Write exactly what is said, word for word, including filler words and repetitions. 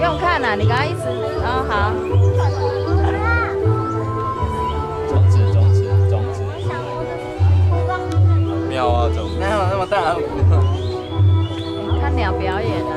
用看啦，你刚刚一直，嗯，好。 中指，中指，中指。妙啊，中。 哪有那么大？ 看鸟表演啊。